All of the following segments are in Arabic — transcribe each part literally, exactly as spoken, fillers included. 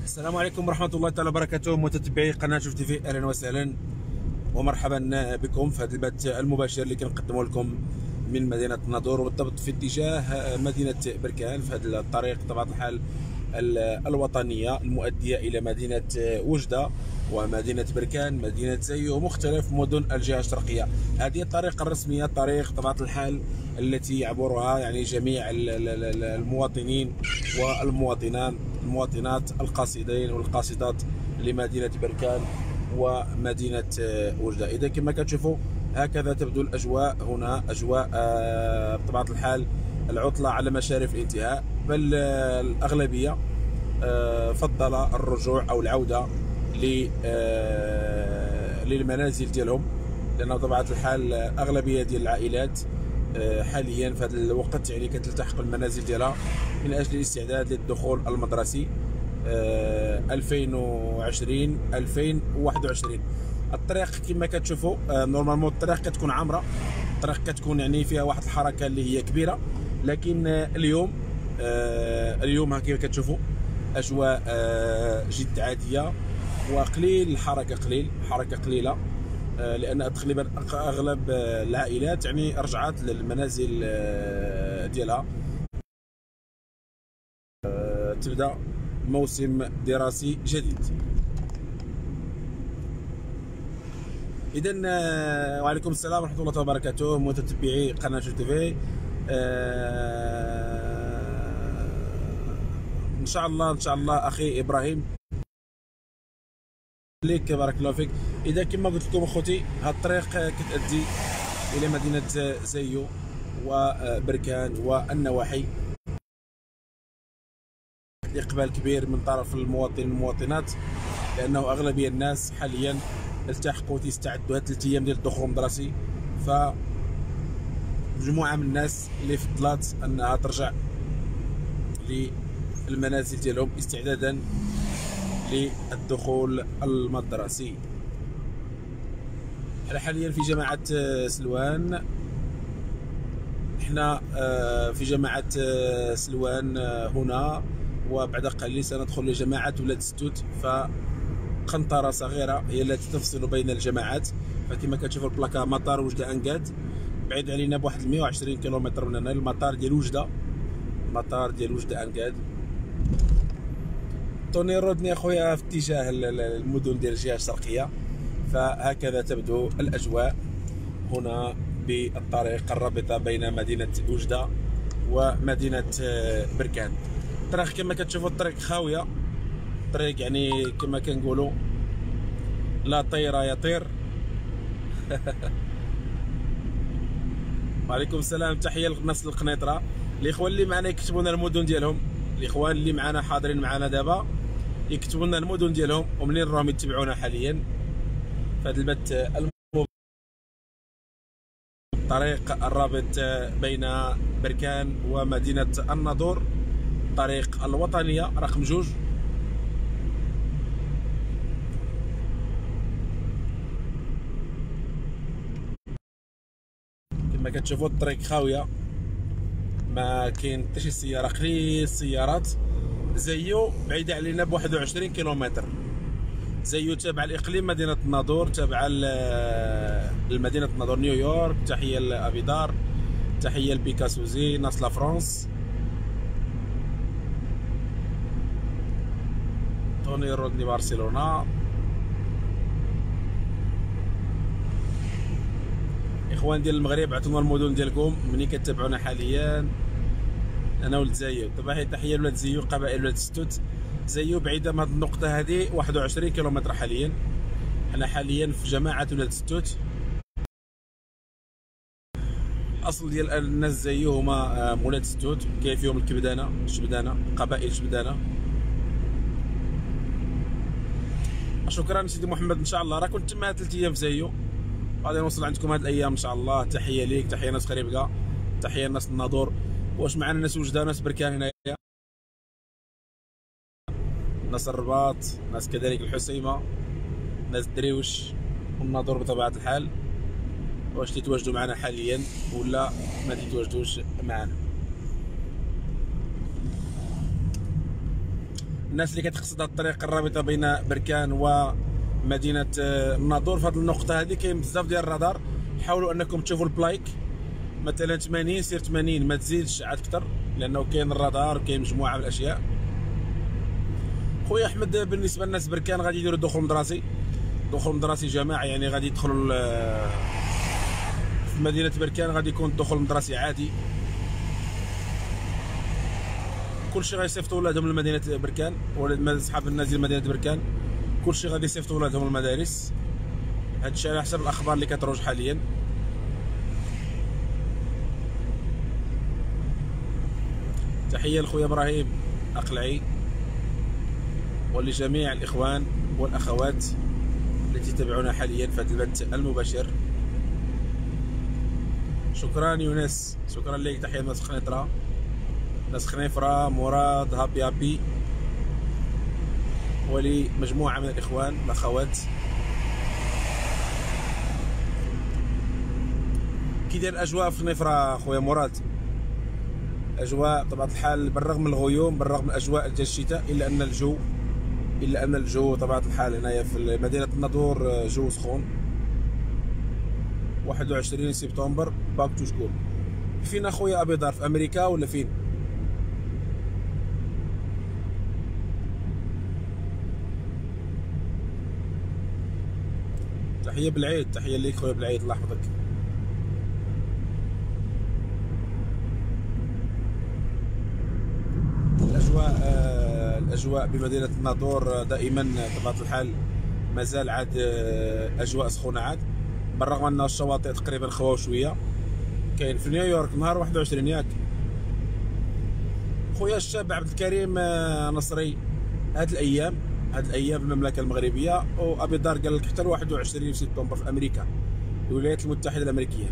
السلام عليكم ورحمة الله تعالى وبركاته، متتبعي قناة شوف تيفي، أهلا وسهلا ومرحبا بكم في هذا البث المباشر اللي كنقدمه لكم من مدينة الناظور، وبالضبط في اتجاه مدينة بركان في هذا الطريق بطبيعة الحال الوطنية المؤدية إلى مدينة وجدة ومدينة بركان، مدينة زايو ومختلف مدن الجهة الشرقية. هذه الطريق الرسمية، طريق بطبيعة الحال التي يعبرها يعني جميع المواطنين والمواطنان المواطنات القاصدين والقاصدات لمدينة بركان ومدينة وجدة. إذا كما كتشوفوا هكذا تبدو الأجواء هنا، أجواء بطبيعة الحال العطلة على مشارف الانتهاء، بل الأغلبية فضل الرجوع أو العودة للمنازل ديالهم، لأن بطبيعة الحال أغلبية ديال العائلات حاليا في هذا الوقت يعني كتلتحق المنازل ديالها من أجل الاستعداد للدخول المدرسي ألفين وعشرين ألفين وواحد وعشرين. الطريق كما كتشوفوا نورمالمون الطريق كتكون عامره، الطريق كتكون يعني فيها واحد الحركه اللي هي كبيره، لكن اليوم اليوم ها كيف كتشوفوا اجواء جد عاديه وقليل الحركه، قليل حركه قليله، لان تقريبا اغلب العائلات يعني رجعت للمنازل ديالها. تبدا موسم دراسي جديد. اذا وعليكم السلام ورحمه الله وبركاته، متتبعي قناه شوف تيفي. ان شاء الله ان شاء الله اخي ابراهيم ليك بارك الله فيك. اذا كما قلت لكم اخوتي هاد الطريق كتؤدي الى مدينه زايو وبركان والنواحي، اقبال كبير من طرف المواطنين والمواطنات، لانه اغلبيه الناس حاليا التحقوا تيستعدوا هاد ثلاث ايام ديال الدخول المدرسي، ف مجموعه من الناس اللي فضلات انها ترجع للمنازل ديالهم استعدادا للدخول المدرسي. احنا حاليا في جماعه سلوان، احنا في جماعه سلوان هنا، وبعد قليل سندخل لجماعه ولاد ستوت، فقنطره صغيره هي التي تفصل بين الجماعات. فكما كتشوفوا البلاكا مطار وجده انقاد، بعيد علينا بواحد مئة وعشرين كيلومتر من هنا المطار ديال وجده، المطار ديال وجده انقاد. طوني رودني اخويا في اتجاه المدن ديال الجهه الشرقيه. فهكذا تبدو الاجواء هنا بالطريق الرابطه بين مدينه وجده ومدينه بركان. الطريق كما كتشوفوا الطريق خاويه، الطريق يعني كما كنقولوا لا طير يطير. وعليكم السلام، تحيه للناس القنيطره. الاخوان اللي معنا يكتبوا لنا المدن ديالهم، الاخوان اللي معنا حاضرين معنا دابا يكتبوا لنا المدن ديالهم ومنين راهم يتبعونا حاليا في هذا البث المباشر. الطريق الرابط بين بركان ومدينه الناظور، الطريق الوطنيه رقم جوج. كما كتشوفوا الطريق خاويه، ما كاين حتى شي سياره، قليل السيارات. زايو بعيده علينا ب واحد وعشرين كيلومتر. زايو تابعه لاقليم مدينه الناظور، تابعه لمدينه الناظور نيويورك. تحيه لابيدار، تحيه لبيكاسوزي، ناس لا فرانس. توني رودني برشلونه. اخوان ديال المغرب عطونا المدن ديالكم مني كتابعونا حاليا. انا ولد زايو، طبعا تحيه لولاد زايو، قبائل ولاد ستوت. زايو بعيده من هذه النقطه هذه واحد وعشرين كيلومتر حاليا. حنا حاليا في جماعه ولاد ستوت. الاصل ديال الناس زايو هما ولاد ستوت، كاين فيهم الكبدانه، الشبدانه، قبائل شبدانه. شكرا سيدي محمد، ان شاء الله راه كنت تما ثلاث ايام في زايو، غادي نوصل عندكم هاد الايام ان شاء الله. تحيه ليك، تحيه ناس خريبكا، تحيه ناس الناظور. واش معنا ناس وجده، ناس بركان هنايا، ناس الرباط، ناس كذلك الحسيمه، ناس دريوش والناظور بطبيعه الحال. واش تيتواجدوا معنا حاليا ولا ما تيتواجدوش معنا؟ الناس اللي كتقصد هاد الطريق الرابطه بين بركان ومدينه الناظور. في هذه النقطه هذه كاين بزاف ديال الرادار. حاولوا انكم تشوفوا البلايك، مثلا ثمانين سير ثمانين، ما تزيدش عاد اكثر، لانه كاين الرادار وكاين مجموعه من الاشياء. خويا احمد، بالنسبه للناس بركان غادي يديروا دخول مدرسي، دخول مدرسي جماعي، يعني غادي يدخلوا في مدينه بركان، غادي يكون الدخول المدرسي عادي. كلشي غيصيفطوا ولادهم لمدينه بركان، ولاد صحاب الناس ديال مدينه بركان كلشي غادي يصيفطوا ولادهم للمدارس. هادشي على حسب الاخبار اللي كتروج حاليا. تحيه لخويا ابراهيم اقلعي ولجميع الاخوان والاخوات التي تتابعونا حاليا في هذا البث المباشر. شكرا يونس، شكرا لك. تحيه لناس خنيطره، ناس خنيفره، مراد، هابي هابي، ولمجموعه من الاخوان والاخوات. كي داير الاجواء في خنيفره خويا مراد؟ اجواء بطبيعه الحال بالرغم من الغيوم، بالرغم من الاجواء ديال الشتاء، الا ان الجو الا ان الجو بطبيعه الحال هنايا في مدينه الناظور جو سخون. واحد وعشرين سبتمبر، باك تو سكول. فين اخويا ابي دار؟ في امريكا ولا فين؟ تحيه بالعيد، تحيه ليك خويا بالعيد، الله يحفظك. الاجواء آه الاجواء بمدينه الناظور دائما بطبيعه الحال مازال عاد آه اجواء سخونه عاد، بالرغم ان الشواطئ تقريبا خواو شويه. كاين في نيويورك نهار واحد وعشرين ياك خويا الشاب عبد الكريم آه نصري. هاد الايام هاد الايام المملكه المغربيه، وابي دار قال لك حتى ل واحد وعشرين سبتمبر في امريكا، الولايات المتحده الامريكيه.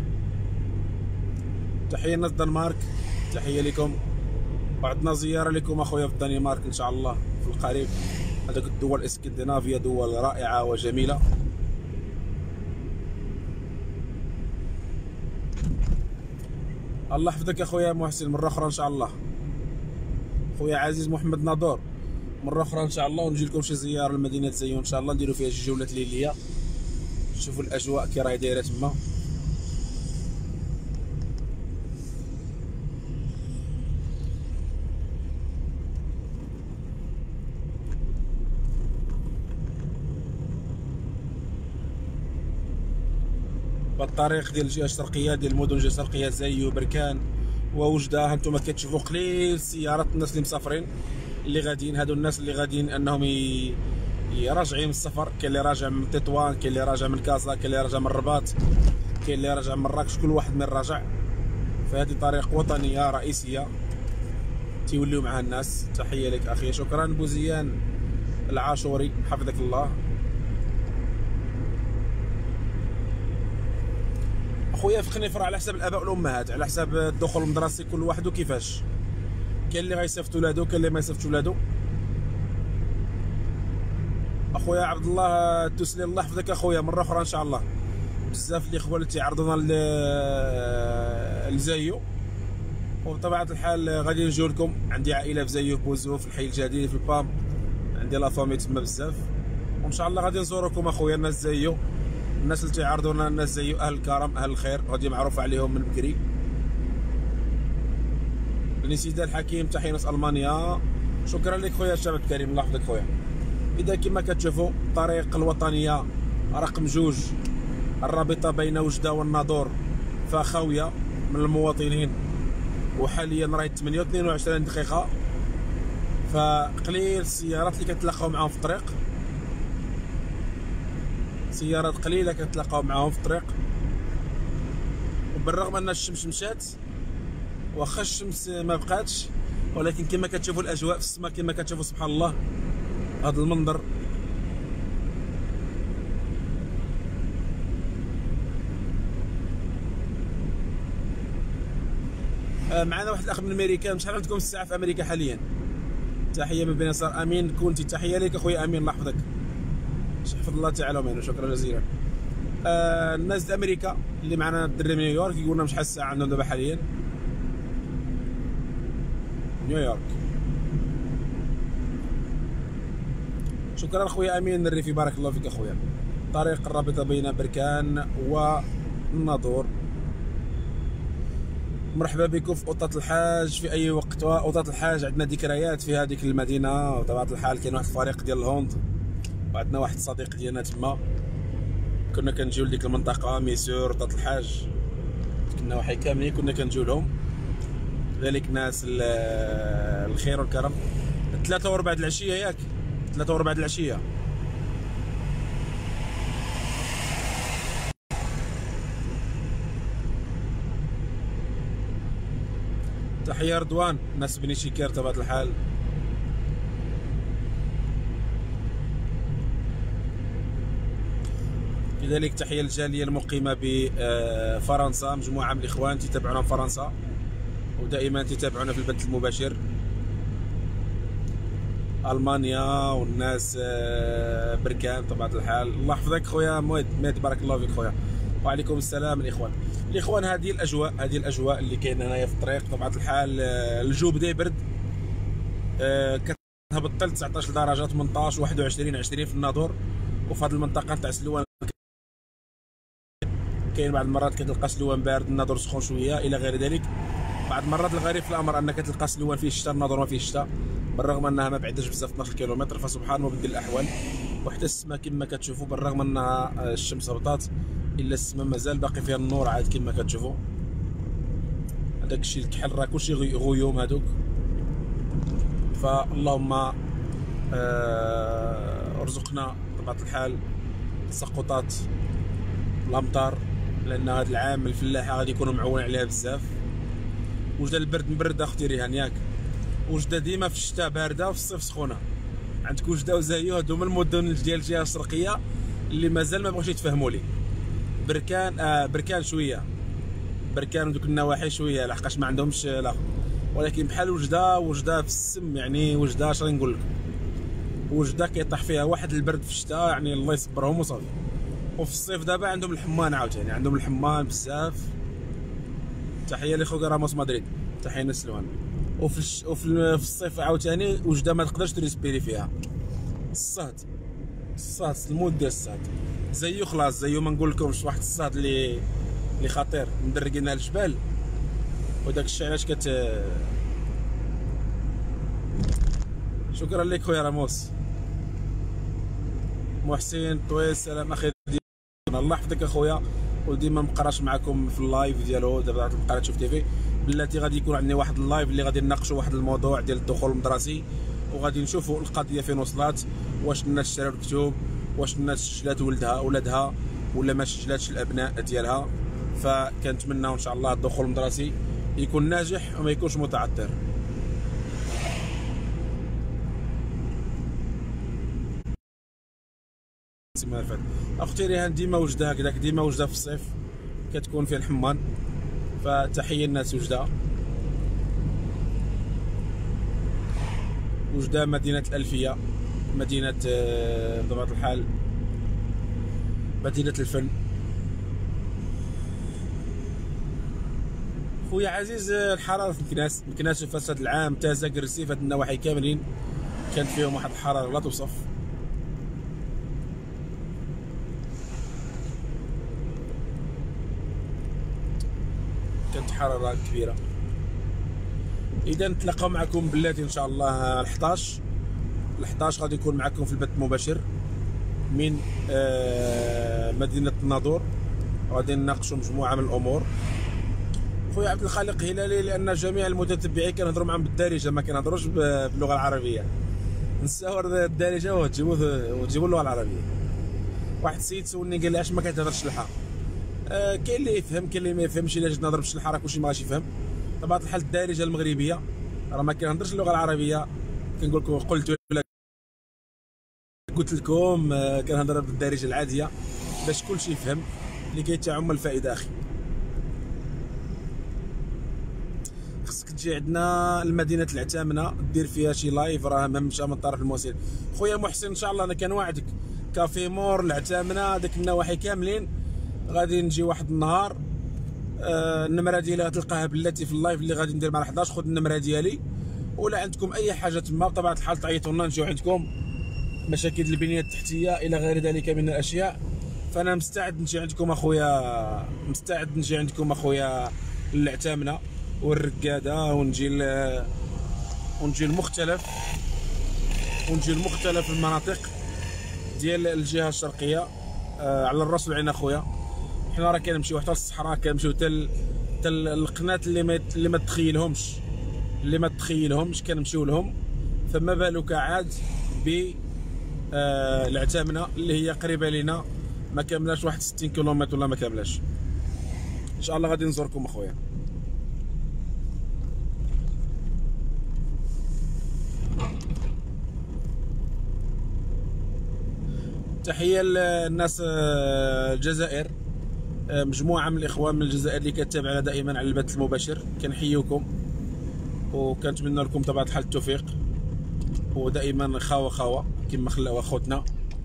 تحيه لناس الدنمارك، تحيه لكم. وعندنا زياره لكم اخويا في الدنمارك ان شاء الله في القريب. هذوك الدول الاسكندنافيه دول رائعه وجميله. الله يحفظك اخويا محسن، مره اخرى ان شاء الله. خويا عزيز محمد ناظور، مره اخرى ان شاء الله، ونجي لكم شي زياره لمدينه زيون ان شاء الله، نديروا فيها شي جولات ليليه، نشوفوا الاجواء كي راهي دايره تما. بالطريق ديال الجهه الشرقيه ديال المدن الجهه الشرقيه زي بركان ووجده، هانتوما كتشوفوا قليل السيارات، الناس اللي مسافرين اللي غاديين، هادو الناس اللي غاديين انهم ي... راجعين من السفر. كاين اللي راجع من تطوان، كاين اللي راجع من كازا، كاين اللي راجع من الرباط، كاين اللي راجع من مراكش، كل واحد من راجع. فهذه طريق وطنيه رئيسيه تيوليو معها الناس. تحيه لك اخي، شكرا. بوزيان العاشوري، حفظك الله. خويا في خنيفره على حسب الاباء والامهات، على حسب الدخول المدرسي كل واحد وكيفاش. كاين اللي غيصيفط ولادو، كاين اللي ما يصيفطش ولادو. اخويا عبد الله التوسلي، الله يحفظك اخويا، مره اخرى ان شاء الله. بزاف الاخوان اللي تيعرضونا لزايو، وبطبيعه الحال غادي نجيو لكم. عندي عائله في زايو، في بوزو، في الحي الجديد، في البام، عندي لا فامي تما بزاف، وان شاء الله غادي نزوركم اخويا. الناس زايو، الناس اللي تيعرضونا، الناس زايو اهل الكرم اهل الخير، غادي معروف عليهم من بكري. بني سيدي الحكيم، تحيه ناس المانيا. شكرا لك خويا الشباب الكريم، الله يحفظك خويا. اذا كما كتشوفوا الطريق الوطنيه رقم جوج الرابطه بين وجده والناظور فخاويه من المواطنين، وحاليا راهي ثمانية واثنين وعشرين دقيقه، فقليل السيارات اللي كتلاقاو معاهم في الطريق، سيارات قليله كتلاقاو معاهم في الطريق. وبالرغم ان الشمس مشات، واخا الشمس ما بقاتش، ولكن كما كتشوفوا الاجواء في السماء، كما كتشوفوا سبحان الله هذا المنظر. معنا واحد الاخ من امريكا. مشحال عندكم الساعه في امريكا حاليا؟ تحيه من بين يسار امين كنتي، تحيه لك اخويا امين، الله يحفظك، يحفظ الله تعالى ومعنا، شكرا جزيلا. آه الناس د امريكا اللي معنا الدري من نيويورك يقولنا شحال الساعه عندهم دابا حاليا؟ نيويورك شكرا خويا امين الريفي، بارك الله فيك اخويا. طريق الرابطه بين بركان والناظور. مرحبا بكم في اوطة الحاج في اي وقت. اوطة الحاج عندنا ذكريات في هذيك المدينه، وطبيعه الحال كاين واحد الفريق ديال الهوند، وعندنا واحد الصديق ديالنا تما، كنا كنجيو لديك المنطقه ميسور اوطة الحاج، كنا وحي كاملين كنا كنجيو لهم. ذلك ناس الخير والكرم. ثلاثة وربع د العشيه ياك، ثلاثة وربع د العشيه. تحية رضوان، ناس بني شيكير طبيعة الحال. كذلك تحية للجالية المقيمة بفرنسا، مجموعة من الإخوان تتابعونا في فرنسا ودائما تتابعونا في البث المباشر. ألمانيا والناس بركان طبيعة الحال. الله يحفظك خويا مهدي، بارك الله فيك خويا. وعليكم السلام الاخوان. الاخوان هذه الاجواء هذه الاجواء اللي كاينه هنايا في الطريق طبيعه الحال. الجو بدا يبرد، كتهبط حتى تسعطاش درجه، ثمنطاش، واحد وعشرين، عشرين في الناظور. وفي هذه المنطقه تاع سلوان كاين بعض المرات كتلقى سلوان بارد، الناظور سخون شويه الى غير ذلك. بعض المرات الغريب في الامر انك تلقى سلوان فيه الشتاء، الناظور ما فيه الشتاء، بالرغم انها ما بعدش بزاف اثناش كيلومتر. فسبحان مبدل الاحوال. وحتى السماء كما كتشوفوا بالرغم انها الشمس هبطات الا السماء مازال باقي فيها النور عاد كما كتشوفوا. هذاك الشيء الكحل راه كلشي غيوم هذوك. فاللهم آه ارزقنا بطبيعه الحال تساقطات الامطار، لان هذا العام الفلاحه غادي يكونوا معولين عليها بزاف. وجده البرد مبرد اختي ريهان ياك، وجده ديما في الشتاء بارده وفي الصيف سخونه. عندك وجده وزايو هادو من المدن ديال الجهه الشرقيه اللي مازال ما بغاوش يتفهموا لي. بركان آه بركان شويه، بركان ودوك النواحي شويه لحقاش ما عندهمش لا، ولكن بحال وجده وجده في السم يعني. وجده اش نقول لك، وجده كيطيح فيها واحد البرد في الشتاء يعني الله يصبرهم وصافي. وفي الصيف دابا عندهم الحمان عاوتاني، عندهم الحمان بزاف. تحيه لخويا راموس مدريد، تحيه لسلوان. وفي الش... وفي الصيف عاوتاني وجده ما تقدرش تريسبيري فيها. الصهد الصهد المود ديال الصهد زيو خلاص زيو ما نقول لكمش. واحد الصهد اللي اللي خطير مدرقينها الجبال. وداك الشيء علاش كت شكرا لك خويا راموس. محسن طويل سلام اخي، الله يحفظك اخويا. وديما مقراش معكم في اللايف ديالو دابا تبقى تشوف تيفي. بلاتي غادي يكون عندنا واحد اللايف اللي غادي نناقشوا واحد الموضوع ديال الدخول المدرسي، وغادي نشوفوا القضيه فين وصلت. واش الناس شراو الكتب، واش الناس سجلات ولدها ولادها ولا ما سجلاتش الابناء ديالها. فكنتمناو ان شاء الله الدخول المدرسي يكون ناجح وما يكونش متعثر. السيمانه اللي فاتت اختي ريهان ديما وجده هكذاك، ديما وجده في الصيف كتكون فيه الحمان. فتحيه الناس وجده. وجده مدينه الالفيه، مدينه بطبيعه الحال مدينه الفن. خويا عزيز الحراره في مكناس، مكناس في هذا العام تازا كرسي في هاد النواحي كاملين كانت فيهم واحد الحراره لا توصف. كانت حراره كبيره. اذا نتلاقاو معكم بلاتي ان شاء الله الحطاش الحطاش غادي نكون معكم في البث المباشر من مدينه الناظور. غادي نناقشوا مجموعه من الامور. خويا عبد الخالق هلالي، لان جميع المتتبعين كنهضروا معاهم بالدارجه ما كنهضروش باللغه العربيه. نساو الدارجه وتجيبوا وتجيبوا اللغه العربيه. واحد السيد سولني قال لي علاش ما كتهضرش الشلحه. آه كاين اللي يفهم كاين اللي ما يفهمش. الا جيت نهضر بالشلحه راه كلشي ما غاديش يفهم. طبيعه الحال الدارجه المغربيه راه ما كنهضرش اللغه العربيه. كنقول لكم قلت قلت لكم آه كنهضر بالدارجه العاديه باش كلشي يفهم لكي تعم الفائده اخي. خصك تجي عندنا لمدينه العتامنه دير فيها شي لايف، راه ممشى من طرف المواسير. خويا محسن ان شاء الله انا كنوعدك كافي مور العتامنه داك النواحي كاملين غادي نجي واحد النهار. آه النمره ديالي غتلقاها بلاتي في اللايف اللي غادي ندير مع حداش. خذ النمره ديالي، ولا عندكم اي حاجه تما بطبيعه الحال تعيطوا لنا نجيو عندكم مشاكل البنيه التحتيه الى غير ذلك من الاشياء. فانا مستعد نجي عندكم اخويا، مستعد نجي عندكم اخويا العتامنه والرقاده، ونجي ونجي المختلف ونجي لمختلف المناطق ديال الجهه الشرقيه. آه على الراس والعين اخويا. حنا راه كنمشيو حتى للصحراء، كنمشيو حتى حتى القناه اللي ما اللي ما تخيلهمش اللي ما تخيلهمش كنمشيو لهم. فما بالك عاد ب آه العتامنه اللي هي قريبه لينا، ما كاملاش واحد ستين كيلومتر ولا ما كاملاش. ان شاء الله غادي نزوركم اخويا. تحيه للناس الجزائر، مجموعه من الاخوان من الجزائر اللي كتابعنا دائما على البث المباشر، كنحييكم وكنتمنى لكم بطبيعه الحال التوفيق، ودائما خاوه خاوه كما خلاو اخوتنا،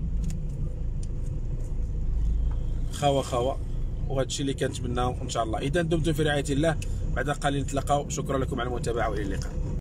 خاوه خاوه، وهذا الشيء اللي كنتمناه ان شاء الله. اذا دمتم في رعايه الله، بعد قليل نتلاقاو. شكرا لكم على المتابعه والى اللقاء.